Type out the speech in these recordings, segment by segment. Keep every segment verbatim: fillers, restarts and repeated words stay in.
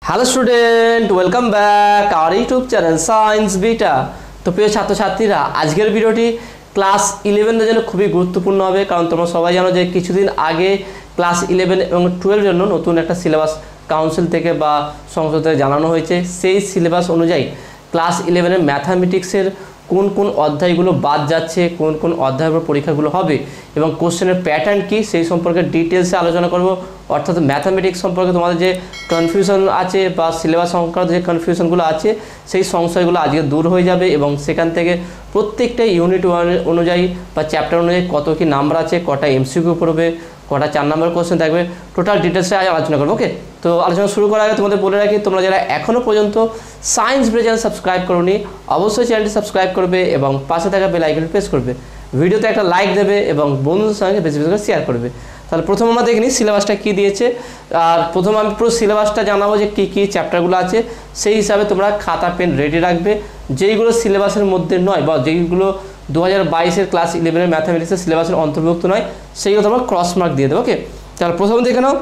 Hello student, welcome back our YouTube channel Science Beta. তো প্রিয় ছাত্রছাত্রীরা, আজকের ভিডিওটি ক্লাস ইলেভেনের জন্য খুবই গুরুত্বপূর্ণ হবে, কারণ তোমরা সবাই জানো যে কিছুদিন আগে ক্লাস ইলেভেন এবং টুয়েলভের জন্য নতুন একটা সিলেবাস কাউন্সিল থেকে বা সংসদ থেকে জানানো হয়েছে। সেই সিলেবাস অনুযায়ী ক্লাস ইলেভেনের ম্যাথামেটিক্সের কোন কোন অধ্যায়গুলো বাদ যাচ্ছে, কোন কোন অধ্যায়ের পরীক্ষাগুলো হবে এবং কোশ্চেনের প্যাটার্ন কী সেই সম্পর্কে ডিটেলসে আলোচনা করব। অর্থাৎ ম্যাথামেটিক্স সম্পর্কে তোমাদের যে কনফিউশন আছে বা সিলেবাস সংক্রান্ত যে কনফিউশনগুলো আছে সেই সংশয়গুলো আজকে দূর হয়ে যাবে এবং সেখান থেকে প্রত্যেকটা ইউনিট ওয়ান অনুযায়ী বা চ্যাপ্টার অনুযায়ী কত কী নাম্বার আছে, কটা এমসিকিউ পড়বে, কটা চার নাম্বার কোশ্চেন থাকবে, টোটাল ডিটেলসে আজ আলোচনা করবো। ওকে, তো আলোচনা শুরু করার আগে তোমাদের বলে রাখি, তোমরা যারা এখনও পর্যন্ত সায়েন্স ব্রে চ্যানেল সাবস্ক্রাইব করোনি অবশ্যই চ্যানেলটি সাবস্ক্রাইব করবে এবং পাশে থাকা বেল আইকনটি প্রেস করবে, ভিডিওতে একটা লাইক দেবে এবং বন্ধুদের সঙ্গে বেশি বেশি করে শেয়ার করবে। তাহলে প্রথম আমরা দেখে নিই সিলেবাসটা কী দিয়েছে। আর প্রথম আমি পুরো সিলেবাসটা জানাবো যে কী কী চ্যাপ্টারগুলো আছে, সেই হিসাবে তোমরা খাতা পেন রেডি রাখবে। যেইগুলো সিলেবাসের মধ্যে নয় বা যেইগুলো দু হাজার বাইশের ক্লাস ইলেভেনের ম্যাথামেটিক্সের সিলেবাসের অন্তর্ভুক্ত নয় সেইগুলো তোমরা ক্রস মার্ক দিয়ে দেবো। ওকে, তাহলে প্রথমে দেখে নাও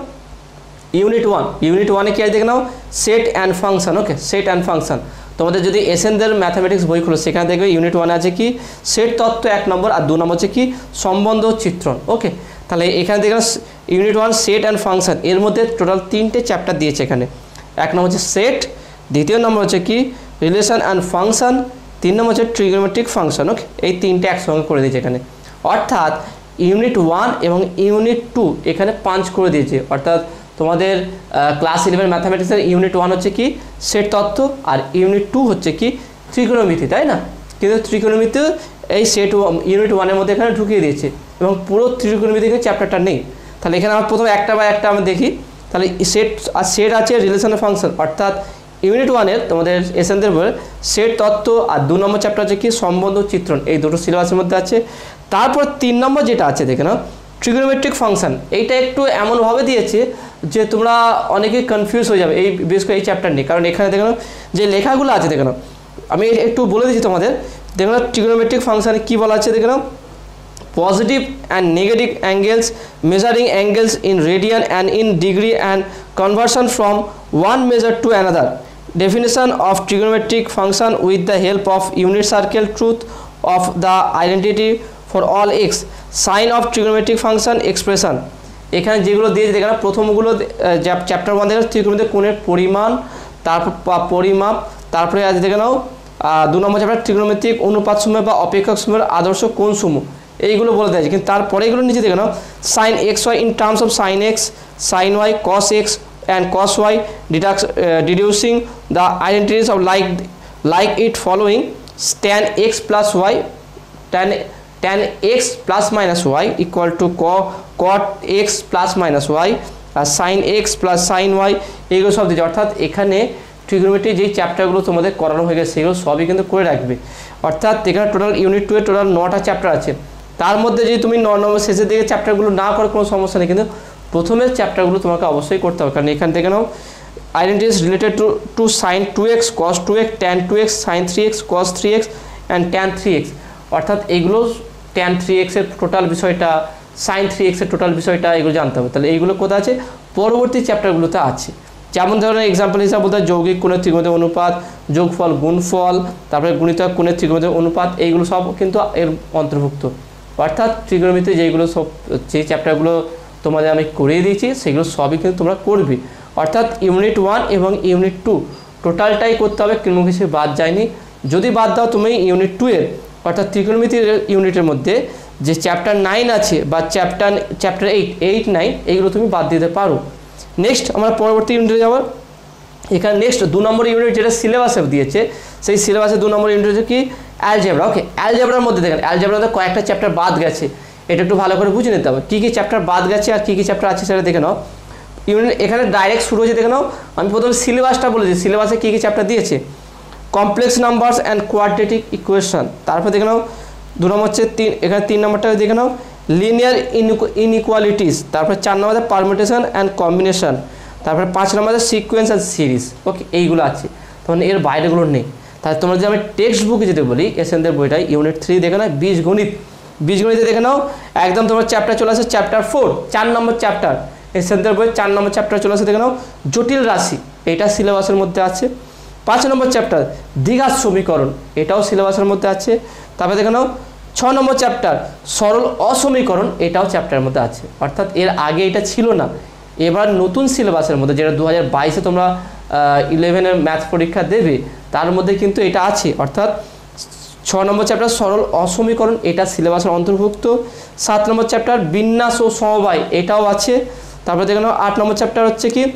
ইউনিট ওয়ান। ইউনিট ওয়ানে কি আছে দেখে নাও, set and function. Okay, set and function. তোমাদের যদি এসএনদের ম্যাথামেটিক্স বই খুলো সেখানে দেখবে ইউনিট ওয়ানে আছে কি সেট তত্ত্ব এক নম্বর, আর দু নম্বর হচ্ছে কি সম্বন্ধ চিত্রণ। ওকে, তাহলে এখানে দেখে unit one set and function, এর মধ্যে টোটাল তিনটে চ্যাপ্টার দিয়েছে এখানে। এক নম্বর হচ্ছে সেট, দ্বিতীয় নম্বর হচ্ছে কি রিলেশন অ্যান্ড ফাংশন, তিন নম্বর হচ্ছে ট্রিগোনোমেট্রিক ফাংশন। ওকে, এই তিনটে একসঙ্গে করে দিয়েছে এখানে। অর্থাৎ ইউনিট ওয়ান এবং ইউনিট টু এখানে পাঁচ করে দিয়েছে। অর্থাৎ তোমাদের ক্লাস ইলেভেন ম্যাথামেটিক্সের ইউনিট ওয়ান হচ্ছে কি সেট তত্ত্ব আর ইউনিট টু হচ্ছে কি ত্রিকোণমিতি, তাই না? কিন্তু ত্রিকোণমিতি এই সেট ইউনিট ওয়ানের মধ্যে এখানে ঢুকিয়ে দিয়েছে এবং পুরো ত্রিকোণমিতি চ্যাপ্টারটা নেই। তাহলে এখানে আমরা প্রথমে একটা বা একটা আমরা দেখি। তাহলে সেট আর সেট আছে রিলেশন ফাংশন, অর্থাৎ ইউনিট ওয়ানের তোমাদের এসএনদের বলে সেট তত্ত্ব আর দু নম্বর চ্যাপ্টার হচ্ছে কি সম্বন্ধ চিত্রণ, এই দুটো সিলেবাসের মধ্যে আছে। তারপর তিন নম্বর যেটা আছে দেখে নাও ট্রিগোনোমেট্রিক ফাংশন। এইটা একটু এমনভাবে দিয়েছে যে তোমরা অনেকেই কনফিউজ হয়ে যাবে এই বিশেষ করে এই চ্যাপ্টার নিয়ে, কারণ এখানে দেখে নাও যে লেখাগুলো আছে দেখে নাও, আমি একটু বলে দিচ্ছি তোমাদের। দেখে নাও ট্রিগোনোমেট্রিক ফাংশানে কী বলা আছে দেখে নাও, positive and negative angles, measuring angles in radian and in degree and conversion from one measure to another, definition of trigonometric function with the help of unit circle, truth of the identity for all x, sign of trigonometric function expression। এখানে যেগুলো দিয়েছে দেখেন প্রথমগুলো chapter one দেখেন ত্রিকোণমিতিক কোণের পরিমাণ, তারপর পরিমাপ, তারপরে আজ দেখে নাও দু নম্বর চ্যাপ্টার ত্রিকোণমিতিক অনুপাত সমূহ বা অপেক্ষক সমূহের আদর্শ কোণ সমূহ, এইগুলো বলে দেয়। কিন্তু তারপরে এগুলো নিচে দেখে নাও sine x y in terms of sine x, sine y, cos x and cos y, deduct, uh, deducing the identities of like like it following tan x plus y, tan tan x plus minus y equal to co cot x plus minus y, আর sin x plus sin y, এইগুলো সব দিয়েছে। অর্থাৎ এখানে trigonometry যেই চ্যাপ্টারগুলো তোমাদের করানো হয়ে গেছে সেগুলো সবই কিন্তু করে রাখবে। অর্থাৎ এখানে টোটাল ইউনিট টু এর টোটাল নটা চ্যাপ্টার আছে, তার মধ্যে যদি তুমি ন নম্বর শেষের দিকে চ্যাপ্টারগুলো না করো কোনো সমস্যা নেই, কিন্তু প্রথমের চ্যাপ্টারগুলো তোমাকে অবশ্যই করতে হবে। কারণ এখান থেকে নাও identities related to two sine two x, cos two x, tan two x, sine three x, cos three x and tan three x. অর্থাৎ এইগুলো ট্যান থ্রি এক্সের টোটাল বিষয়টা, সাইন থ্রি এক্সের টোটাল বিষয়টা এগুলো জানতে হবে। তাহলে এইগুলো কোথায় আছে, পরবর্তী চ্যাপ্টারগুলোতে আছে। যেমন ধরনের এক্সাম্পল হিসাবে বলতে হয় যৌগিক কোণের ত্রিকোণমিতিক অনুপাত, যোগফল গুণফল, তারপরে গুণিতক কোণের ত্রিকোণমিতিক অনুপাত, এইগুলো সব কিন্তু এর অন্তর্ভুক্ত। অর্থাৎ ত্রিকোণমিতি যেইগুলো সব যে চ্যাপ্টারগুলো তোমাদের আমি করিয়ে দিয়েছি সেগুলো সবই কিন্তু তোমরা করবে। অর্থাৎ ইউনিট ওয়ান এবং ইউনিট টু টোটালটাই করতে হবে, কোনো কিছু বাদ যায়নি। যদি বাদ দাও তুমি ইউনিট টু এর অর্থাৎ ত্রিকোণমিতির ইউনিটের মধ্যে যে চ্যাপ্টার নাইন আছে বা chapter chapter eight eight nine এইগুলো তুমি বাদ দিতে পারো। নেক্সট আমরা পরবর্তী ইউনিটে যাব। এখানে নেক্সট দু নম্বর ইউনিট যেটা সিলেবাসে দিয়েছে সেই সিলেবাসে দু নম্বর ইউনিট হচ্ছে কি অ্যালজেব্রা। ওকে, অ্যালজেব্রার মধ্যে দেখেন অ্যালজেব্রার মধ্যে কয়েকটা চ্যাপ্টার বাদ গেছে, এটা একটু ভালো করে বুঝে নিতে হবে কী কী চ্যাপ্টার বাদ গেছে আর কী কী চ্যাপ্টার আছে সেটা দেখে নাও। ইউনিট এখানে ডাইরেক্ট শুরু হয়েছে দেখে নাও, আমি প্রথমে সিলেবাসটা বলেছি, সিলেবাসে কী কী চ্যাপ্টার দিয়েছে, complex numbers and quadratic equation. তারপর দেখে নাও দু নম্বর হচ্ছে তিন, এখানে তিন নম্বরটা দেখে নাও লিনিয়ার ইনইকুয়ালিটিস, তারপরে চার নম্বরে পারমিউটেশন অ্যান্ড কম্বিনেশন, তারপরে পাঁচ নম্বরে সিকোয়েন্স অ্যান্ড সিরিজ। ওকে, এইগুলো আছে, তখন এর বাইরেগুলো নেই। তাহলে তোমরা যদি আমি টেক্সট বুকে যেতে বলি এসএনদের বইটাই ইউনিট থ্রি দেখে নাও বীজগণিত, বীজগণিতে দেখে নাও একদম তোমার চ্যাপ্টার চলে আসে চ্যাপ্টার ফোর, চার নম্বর চ্যাপ্টার এসএনদের বই চার নম্বর চ্যাপ্টার চলে আসে দেখে নাও জটিল রাশি, এটা সিলেবাসের মধ্যে আছে। পাঁচ নম্বর চ্যাপ্টার দ্বিঘাত সমীকরণ, এটাও সিলেবাসের মধ্যে আছে। তারপরে দেখে নাও ছ নম্বর চ্যাপ্টার সরল অসমীকরণ, এটাও চ্যাপ্টারের মধ্যে আছে। অর্থাৎ এর আগে এটা ছিল না, এবার নতুন সিলেবাসের মধ্যে যেটা দু হাজার বাইশে তোমরা ইলেভেনের ম্যাথ পরীক্ষা দেবে তার মধ্যে কিন্তু এটা আছে। অর্থাৎ ছ নম্বর চ্যাপ্টার সরল অসমীকরণ, এটা সিলেবাসের অন্তর্ভুক্ত। সাত নম্বর চ্যাপ্টার বিন্যাস ও সমবায়, এটাও আছে। তারপরে দেখে নাও আট নম্বর চ্যাপ্টার হচ্ছে কি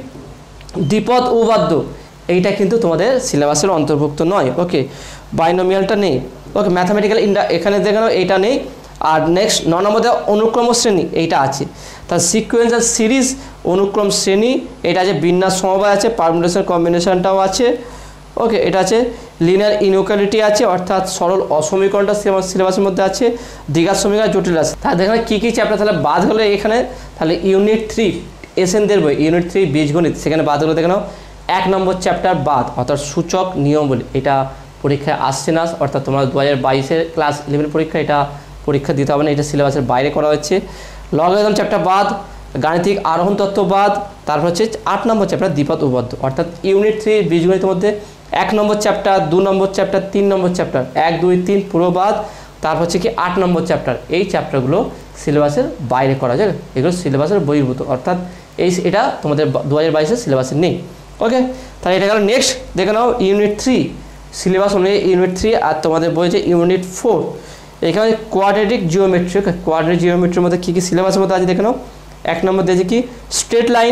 দ্বিপদ উপপাদ্য, এইটা কিন্তু তোমাদের সিলেবাসের অন্তর্ভুক্ত নয়। ওকে, বাইনোমিয়ালটা নেই। ওকে, ম্যাথামেটিক্যাল ইন্ডা এখানে দেখে নাও এইটা নেই। আর নেক্সট ন নম্বর অনুক্রম শ্রেণী, এইটা আছে। তার সিকোয়েন্স আর সিরিজ অনুক্রম শ্রেণী, এটা আছে। বিন্যাস সমবায় আছে, পারমুটেশন কম্বিনেশনটাও আছে। ওকে, এটা আছে। লিনিয়ার ইনইকুয়ালিটি আছে, অর্থাৎ সরল অসমীকরণটা সিলেবাসের মধ্যে আছে। দ্বিঘাত সমীকরণ, জটিল রাশি। তাহলে দেখেন কী কী চ্যাপ্টার তাহলে বাদ হলো এখানে। তাহলে ইউনিট থ্রি এসএনদের বই ইউনিট থ্রি বীজগণিত, সেখানে বাদ হলো দেখে নাও এক নম্বর চ্যাপ্টার বাদ, অর্থাৎ সূচক নিয়ম বলে, এটা পরীক্ষায় আসছে না। অর্থাৎ তোমরা দু হাজার বাইশের ক্লাস ইলেভেন পরীক্ষা এটা পরীক্ষা দিতে হবে না, এটা সিলেবাসের বাইরে করা হচ্ছে। লগারিদম চ্যাপ্টার বাদ, গাণিতিক আরোহণ তত্ত্ব বাদ। তারপর হচ্ছে আট নম্বর চ্যাপ্টার দ্বিপদ উপপাদ্য, অর্থাৎ ইউনিট থ্রি বীজগণিতের মধ্যে এক নম্বর চ্যাপ্টার, দু নম্বর চ্যাপ্টার, তিন নম্বর চ্যাপ্টার, এক দুই তিন পুরো বাদ। তারপর হচ্ছে কি আট নম্বর চ্যাপ্টার, এই চ্যাপ্টারগুলো সিলেবাসের বাইরে করা যায়, এগুলো সিলেবাসের বহির্ভূত, অর্থাৎ এই এটা তোমাদের দু হাজার বাইশের সিলেবাসে নেই। ওকে, তাহলে এটা গেল। নেক্সট দেখে নাও ইউনিট থ্রি সিলেবাস অনুযায়ী ইউনিট থ্রি, আর তোমাদের বই হচ্ছে ইউনিট ফোর। এখানে কোয়াড্রেটিক জিওমেট্রি, কোয়াড্রেটিক জিওমেট্রির মধ্যে কী কী সিলেবাসের মধ্যে আছে দেখে নাও। এক নম্বর দিয়েছে কি স্ট্রেট লাইন,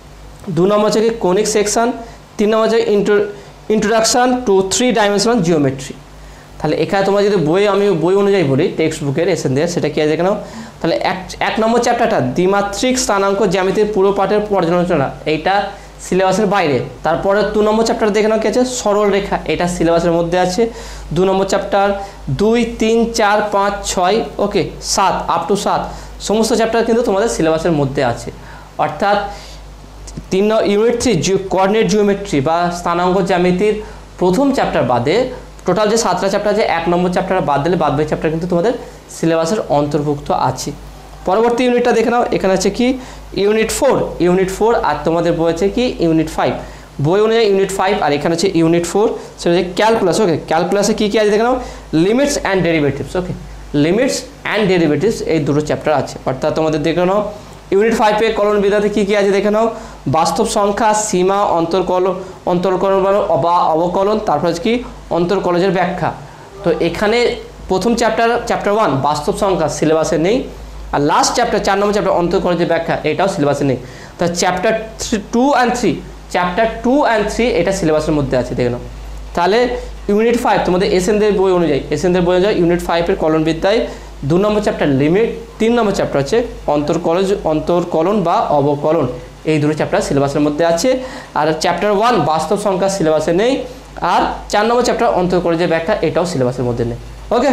দু নম্বর হচ্ছে কি কোনিক সেকশন, তিন নম্বর হচ্ছে introduction to three dimensional geometry. তাহলে এখানে তোমরা যদি বই আমি বই অনুযায়ী বলি টেক্সট বুকের এসেন দিয়ে, সেটা কি আছে দেখে নাও। তাহলে এক এক নম্বর চ্যাপ্টারটা দ্বিমাত্রিক স্থানাঙ্ক জ্যামিতির পুরো পাঠের পর্যালোচনা, এইটা সিলেবাসের বাইরে। তারপরে দু নম্বর চ্যাপ্টার দেখে নাও কি আছে সরল রেখা, এটা সিলেবাসের মধ্যে আছে। দু নম্বর চ্যাপ্টার দুই তিন চার পাঁচ ছয় ওকে সাত আপ টু সাত সমস্ত চ্যাপ্টার কিন্তু তোমাদের সিলেবাসের মধ্যে আছে। অর্থাৎ তিন unit three geo coordinate geometry বা স্থানাঙ্ক জ্যামিতির প্রথম চ্যাপ্টার বাদে টোটাল যে সাতটা চ্যাপ্টার আছে এক নম্বর চ্যাপ্টার বাদ দিলে বাদ বাকি চ্যাপ্টার কিন্তু তোমাদের সিলেবাসের অন্তর্ভুক্ত আছে। পরবর্তী ইউনিটটা দেখে নাও, এখানে আছে কি ইউনিট ফোর ইউনিট ফোর আর তোমাদের বই আছে কি ইউনিট ফাইভ, বই অনুযায়ী ইউনিট ফাইভ আর এখানে হচ্ছে ইউনিট ফোর, সেটা হচ্ছে ক্যালকুলাস। ওকে, ক্যালকুলাসে কী কী আছে দেখে নাও, limits and derivatives. Okay, limits and derivatives এই দুটো চ্যাপ্টার আছে। অর্থাৎ তোমাদের দেখে নাও ইউনিট ফাইভে কলন বিদ্যাতে কী কী আছে দেখে নাও, বাস্তব সংখ্যা, সীমা, অন্তর্কল অন্তর্কলন বা অবকলন, তারপর হচ্ছে কি অন্তর্কলজের ব্যাখ্যা। তো এখানে প্রথম চ্যাপ্টার চ্যাপ্টার ওয়ান বাস্তব সংখ্যা সিলেবাসে নেই, আর লাস্ট চ্যাপ্টার চার নম্বর চ্যাপ্টার অন্তর্কলজের ব্যাখ্যা এটাও সিলেবাসে নেই। তা chapter three two and three chapter two and three এটা সিলেবাসের মধ্যে আছে দেখে নাও। তাহলে ইউনিট ফাইভ তোমাদের এসএনদের বই অনুযায়ী এসএনদের বই অনুযায়ী ইউনিট ফাইভের কলন বিদ্যায় দু নম্বর চ্যাপ্টার লিমিট, তিন নম্বর চ্যাপ্টার হচ্ছে অন্তর্কলজ অন্তর্কলন বা অবকলন, এই দুটো চ্যাপ্টার সিলেবাসের মধ্যে আছে। আর চ্যাপ্টার ওয়ান বাস্তব সংখ্যা সিলেবাসে নেই, আর চার নম্বর চ্যাপ্টার অন্তর্কলজের ব্যাখ্যা এটাও সিলেবাসের মধ্যে নেই। ওকে,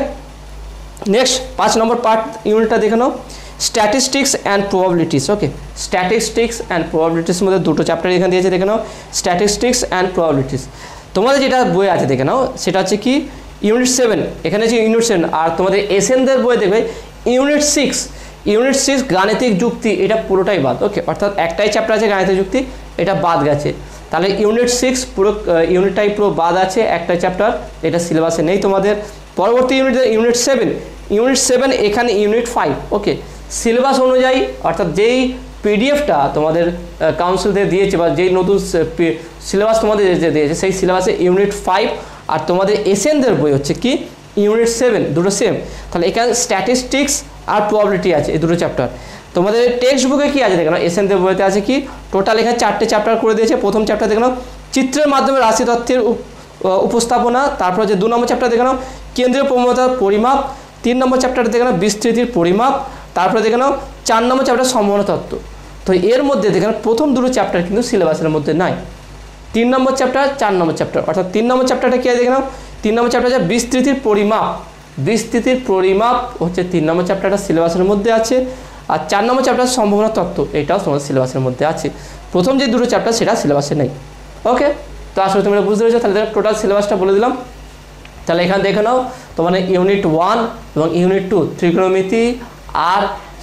নেক্সট পাঁচ নম্বর পার্ট ইউনিটটা দেখে নাও, statistics and probabilities. Okay, statistics and probabilities মধ্যে দুটো চ্যাপ্টার এখানে দিয়েছে দেখে নাও, স্ট্যাটিস্টিক্স অ্যান্ড প্রবাবিলিটিস। তোমাদের যেটা বই আছে দেখে নাও সেটা হচ্ছে কি ইউনিট সেভেন, এখানে হচ্ছে ইউনিট সেভেন। আর তোমাদের এসএনদের বই দেখবে ইউনিট সিক্স ইউনিট সিক্স গাণিতিক যুক্তি, এটা পুরোটাই বাদ। ওকে, অর্থাৎ একটাই চ্যাপ্টার আছে গাণিতিক যুক্তি, এটা বাদ গেছে। তাহলে ইউনিট সিক্স পুরো ইউনিটটাই পুরো বাদ আছে, একটা চ্যাপ্টার, এটা সিলেবাসে নেই তোমাদের। পরবর্তী unit unit seven unit seven এখানে ইউনিট ফাইভ। ওকে, সিলেবাস অনুযায়ী অর্থাৎ যেই পিডিএফটা তোমাদের কাউন্সিল দিয়ে দিয়েছে বা যেই নতুন সিলেবাস তোমাদের দিয়েছে সেই সিলেবাসে ইউনিট ফাইভ, আর তোমাদের এসএনদের বই হচ্ছে কি ইউনিট সেভেন, দুটো সেম। তাহলে এখানে স্ট্যাটিস্টিক্স আর প্রবাবিলিটি আছে এই দুটো চ্যাপ্টার। তোমাদের টেক্সট বুকে কী আছে দেখো, এসএনদের বইতে আছে কি টোটাল এখানে চারটে চ্যাপ্টার করে দিয়েছে। প্রথম চ্যাপ্টার দেখো চিত্রের মাধ্যমে রাশি তথ্যের উপস্থাপনা, তারপর হচ্ছে দু নম্বর চ্যাপ্টার দেখে নাও কেন্দ্রীয় প্রবণতার পরিমাপ, তিন নম্বর চ্যাপ্টার দেখে নাও বিস্তৃতির পরিমাপ, তারপরে দেখে নাও চার নম্বর চ্যাপ্টার সম্ভাবনা তত্ত্ব। তো এর মধ্যে দেখে নাও প্রথম দুটো চ্যাপ্টার কিন্তু সিলেবাসের মধ্যে নাই, তিন নম্বর চ্যাপ্টার চার নম্বর চ্যাপ্টার। অর্থাৎ তিন নম্বর চ্যাপ্টারটা কী আছে দেখে নাও, তিন নম্বর চ্যাপ্টার হচ্ছে বিস্তৃতির পরিমাপ, বিস্তৃতির পরিমাপ হচ্ছে তিন নম্বর চ্যাপ্টারটা সিলেবাসের মধ্যে আছে। আর চার নম্বর চ্যাপ্টার সম্ভাবনা তত্ত্ব, এটাও তোমাদের সিলেবাসের মধ্যে আছে। প্রথম যে দুটো চ্যাপ্টার সেটা সিলেবাসে নেই। ওকে, তো আসলে তোমরা বুঝতে পেরেছো। তাহলে টোটাল সিলেবাসটা বলে দিলাম। তাহলে এখানে দেখে নাও তোমাদের ইউনিট ওয়ান এবং ইউনিট টু ত্রিকোণমিতি আর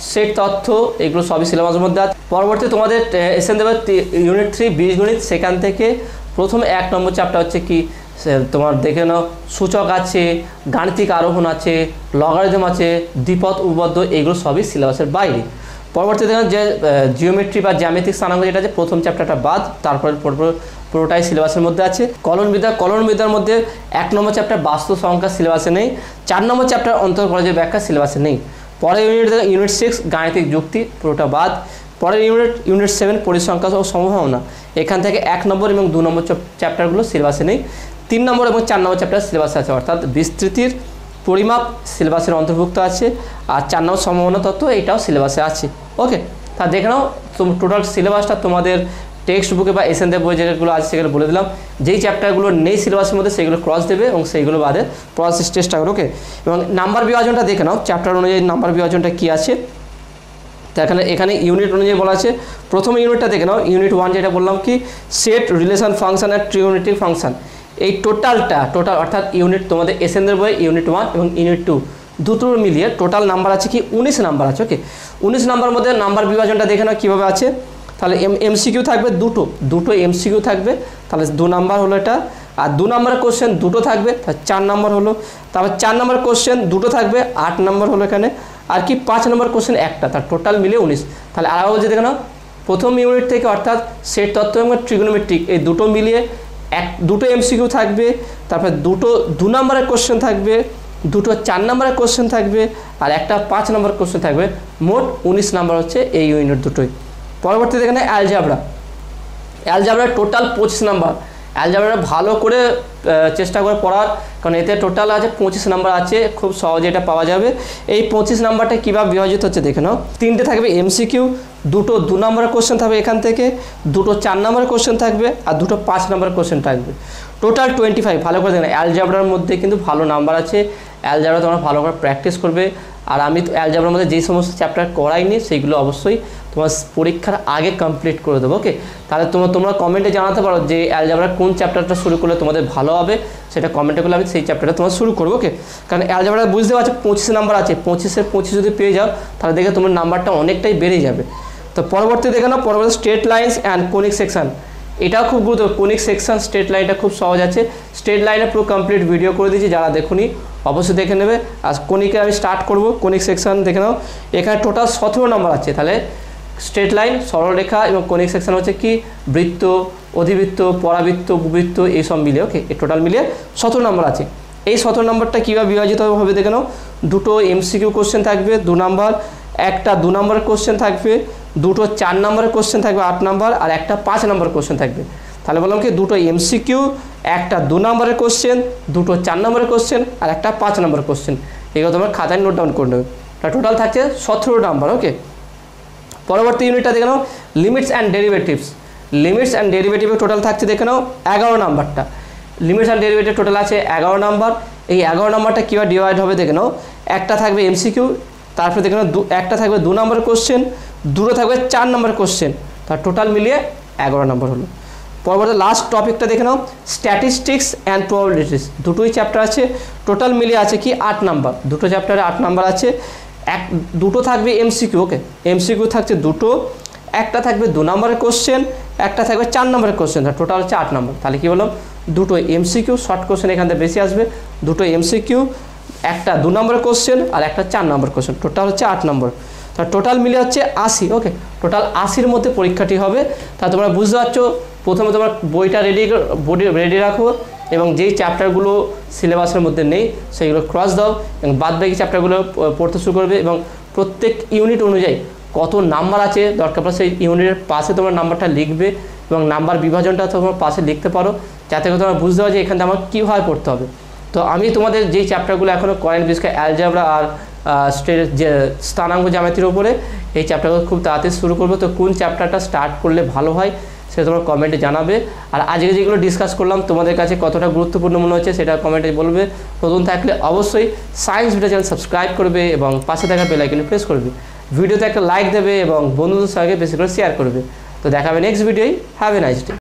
সেট তথ্য, এগুলো সবই সিলেবাসের মধ্যে আছে। পরবর্তী তোমাদের এসএন দেবে ইউনিট থ্রি বীজগণিত, সেখান থেকে প্রথম এক নম্বর চ্যাপ্টার হচ্ছে কি তোমার দেখে নাও সূচক আছে, গাণিতিক আরোহণ আছে, লগারিদম আছে, দ্বিপদ উপপাদ্য, এগুলো সবই সিলেবাসের বাইরে। পরবর্তী দেখেন যে জিওমেট্রি বা জ্যামিতিক স্থানাঙ্ক যেটা আছে প্রথম চ্যাপ্টারটা বাদ, তারপরে পুরোটাই সিলেবাসের মধ্যে আছে। কলনবিদ্যা, কলনবিদ্যার মধ্যে এক নম্বর চ্যাপ্টার বাস্তু সংখ্যা সিলেবাসে নেই, চার নম্বর চ্যাপ্টার অন্তর্কলজের ব্যাখ্যা সিলেবাসে নেই। পরের ইউনিট ইউনিট সিক্স গাণিতিক যুক্তি, পুরোটা বাদ। পরের ইউনিট ইউনিট সেভেন পরিসংখ্যা ও সম্ভাবনা, এখান থেকে এক নম্বর এবং দু নম্বর চ্যাপ্টারগুলো সিলেবাসে নেই। তিন নম্বর এবং চার নম্বর চ্যাপ্টার সিলেবাসে আছে, অর্থাৎ বিস্তৃতির পরিমাপ সিলেবাসের অন্তর্ভুক্ত আছে, আর চার নম্বর সম্ভাবনা তত্ত্ব এটাও সিলেবাসে আছে। ওকে, তা দেখে নাও টোটাল সিলেবাসটা তোমাদের টেক্সট বুকে বা এসএন দেব বই যেগুলো আছে সেগুলো বলে দিলাম। যেই চ্যাপ্টারগুলো নেই সিলেবাসের মধ্যে সেগুলো ক্রস দেবে এবং সেইগুলো বাদে পড়ার চেষ্টা করো। ওকে, এবং নাম্বার বিভাজনটা দেখে নাও চ্যাপ্টার অনুযায়ী নাম্বার বিভাজনটা কী আছে। তো এখানে এখানে ইউনিট অনুযায়ী বলা আছে। প্রথম ইউনিটটা দেখে নাও, ইউনিট ওয়ান যেটা বললাম কি সেট, রিলেশন ফাংশন আর ট্রিগোনোমেট্রিক ফাংশন, এই টোটালটা টোটাল অর্থাৎ ইউনিট তোমাদের এসএনদের বই ইউনিট ওয়ান এবং ইউনিট টু দুটো মিলিয়ে টোটাল নাম্বার আছে কি উনিশ নাম্বার আছে। ওকে, উনিশ নাম্বার মধ্যে নাম্বার বিভাজনটা দেখে নাও কীভাবে আছে। তাহলে এম এমসিকিউ থাকবে দুটো, দুটো এমসিকিউ থাকবে, তাহলে দু নাম্বার হলো এটা। আর দু নম্বরের কোশ্চেন দুটো থাকবে, তাহলে চার নম্বর হলো। তারপর চার নম্বর কোশ্চেন দুটো থাকবে, আট নম্বর হলো এখানে। আর কি পাঁচ নম্বর কোশ্চেন একটা, তার টোটাল মিলে উনিশ। তাহলে আর বলছে দেখে নাও প্রথম ইউনিট থেকে অর্থাৎ সেট তত্ত্ব এবং ট্রিগোনোমেট্রিক এই দুটো মিলিয়ে এক দুটো এমসিকিউ থাকবে, তারপরে দুটো দু নম্বরের কোশ্চেন থাকবে, দুটো চার নম্বরের কোশ্চেন থাকবে, আর একটা পাঁচ নম্বর কোশ্চেন থাকবে। মোট উনিশ নাম্বার হচ্ছে এই ইউনিট দুটোই। পরবর্তীতে এখানে অ্যালজাবরা, অ্যালজাবরা টোটাল পঁচিশ নাম্বার। অ্যালজাবরা ভালো করে চেষ্টা করে পড়ার, কারণ এতে টোটাল আছে পঁচিশ নাম্বার আছে, খুব সহজে এটা পাওয়া যাবে। এই পঁচিশ নাম্বারটা কীভাবে বিভাজিত হচ্ছে দেখে নাও। তিনটে থাকবে এমসিকিউ, দুটো দু নম্বরের কোশ্চেন থাকবে এখান থেকে, দুটো চার নম্বরের কোশ্চেন থাকবে, আর দুটো পাঁচ নম্বরের কোশ্চেন থাকবে। Total twenty five. ভালো করে দেখেন অ্যালজাবরার মধ্যে কিন্তু ভালো নাম্বার আছে, অ্যালজাবরা তোমরা ভালো করে প্র্যাকটিস করবে। আর আমি অ্যালজাবরার মধ্যে যেই সমস্ত চ্যাপ্টার করাইনি সেইগুলো অবশ্যই তোমার পরীক্ষার আগে কমপ্লিট করে দেবো। ওকে, তাহলে তোমরা তোমরা কমেন্টে জানাতে পারো যে অ্যালজাবরার কোন চ্যাপ্টারটা শুরু করলে তোমাদের ভালো হবে, সেটা কমেন্টে করলে আমি সেই চ্যাপ্টারটা তোমার শুরু করবো। ওকে, কারণ অ্যালজাবরা বুঝতে পারছো পঁচিশ নাম্বার আছে, পঁচিশের পঁচিশ যদি পেয়ে যাও তাহলে দেখে তোমার নাম্বারটা অনেকটাই বেড়ে যাবে। তো পরবর্তী দেখে নাও, পরবর্তী straight lines and conic section, এটাও খুব গুরুত্বপূর্ণ। কোনিক সেকশন স্ট্রেট লাইনটা খুব সহজ আছে, স্ট্রেট লাইনে পুরো কমপ্লিট ভিডিও করে দিয়েছি, যারা দেখুনি অবশ্যই দেখে নেবে। আর কোনিকে আমি স্টার্ট করব, কোনিক সেকশন দেখে নাও। এখানে টোটাল সতেরো নম্বর আছে। তাহলে স্ট্রেট লাইন, সরলরেখা এবং কোনিক সেকশন হচ্ছে কি বৃত্ত, অধিবৃত্ত, পরাবৃত্ত, ভূবৃত্ত এইসব মিলিয়ে। ওকে, এই টোটাল মিলিয়ে সতেরো নম্বর আছে। এই সতেরো নম্বরটা কীভাবে বিভাজিত হবে দেখে নাও। দুটো এমসিকিউ কোশ্চেন থাকবে দু নম্বর, একটা দু নম্বরের কোশ্চেন থাকবে, দুটো চার নম্বরের কোশ্চেন থাকবে আট নম্বর, আর একটা পাঁচ নম্বরের কোশ্চেন থাকবে। তাহলে বললাম কি দুটো এমসিকিউ, একটা দু নম্বরের কোশ্চেন, দুটো চার নম্বরের কোশ্চেন, আর একটা পাঁচ নম্বরের কোশ্চেন। এগুলো তোমার খাতায় নোট ডাউন করে নেবে। টোটাল থাকছে সতেরো নম্বর। ওকে, পরবর্তী ইউনিটটা দেখে নাও limits and derivatives. Limits and ডেরিভেটিভে টোটাল থাকছে দেখে নাও এগারো নাম্বারটা। লিমিটস অ্যান্ড ডেরিভেটিভ টোটাল আছে এগারো নাম্বার। এই এগারো নাম্বারটা কীভাবে ডিভাইড হবে দেখে নাও। একটা থাকবে এমসিকিউ, তারপরে দেখে নাও দু একটা থাকবে দু নম্বরের কোশ্চেন, দুটো থাকবে চার নম্বরের কোশ্চেন, তার টোটাল মিলিয়ে এগারো নম্বর হলো। পরবর্তী লাস্ট টপিকটা দেখে নাও স্ট্যাটিস্টিক্স অ্যান্ড প্রবাবিলিটিস। দুটোই চ্যাপ্টার আছে, টোটাল মিলিয়ে আছে কি আট নাম্বার। দুটো চ্যাপ্টারে আট নাম্বার আছে। এক দুটো থাকবে এমসিকিউ। ওকে, এমসিকিউ থাকছে দুটো, একটা থাকবে দু নম্বরের কোশ্চেন, একটা থাকবে চার নম্বরের কোশ্চেন, টোটাল হচ্ছে আট নম্বর। তাহলে কী বললাম, দুটো এমসিকিউ, শর্ট কোশ্চেন এখান থেকে বেশি আসবে, দুটো এমসিকিউ, একটা দু নম্বরের কোশ্চেন আর একটা চার নম্বর কোশ্চেন, টোটাল হচ্ছে আট নম্বর। তা টোটাল মিলে হচ্ছে আশি। ওকে, টোটাল আশির মধ্যে পরীক্ষাটি হবে। তা তোমরা বুঝতে পারছো, প্রথমে তোমার বইটা রেডি বডি রেডি রাখো এবং যেই চ্যাপ্টারগুলো সিলেবাসের মধ্যে নেই সেইগুলো ক্রস দাও এবং বাদবাকি চ্যাপ্টারগুলো পড়তে শুরু করবে। এবং প্রত্যেক ইউনিট অনুযায়ী কত নাম্বার আছে দরকার পড়ে সেই ইউনিটের পাশে তোমার নাম্বারটা লিখবে এবং নাম্বার বিভাজনটা তোমার পাশে লিখতে পারো, যাতে করে তোমরা বুঝতে পারো যে এখান থেকে আমার কীভাবে পড়তে হবে। তো আমি তোমাদের যেই চ্যাপ্টারগুলো এখনও করেন, বিশেষ করে অ্যালজাবরা আর স্টে যে স্থানাঙ্ক জ্যামিতির উপরে, এই চ্যাপ্টারগুলো খুব তাড়াতাড়ি শুরু করবো। তো কোন চ্যাপ্টারটা স্টার্ট করলে ভালো হয় সেটা তোমরা কমেন্টে জানাবে। আর আজকে যেগুলো ডিসকাস করলাম তোমাদের কাছে কতটা গুরুত্বপূর্ণ মনে হচ্ছে সেটা কমেন্টে বলবে। নতুন থাকলে অবশ্যই সায়েন্স ভিডিও চ্যানেল সাবস্ক্রাইব করবে এবং পাশে থাকা বেল আইকনে প্রেস করবে। ভিডিওতে একটা লাইক দেবে এবং বন্ধুদের সঙ্গে বেশি করে শেয়ার করবে। তো দেখাবে নেক্সট ভিডিওই। Have a nice day.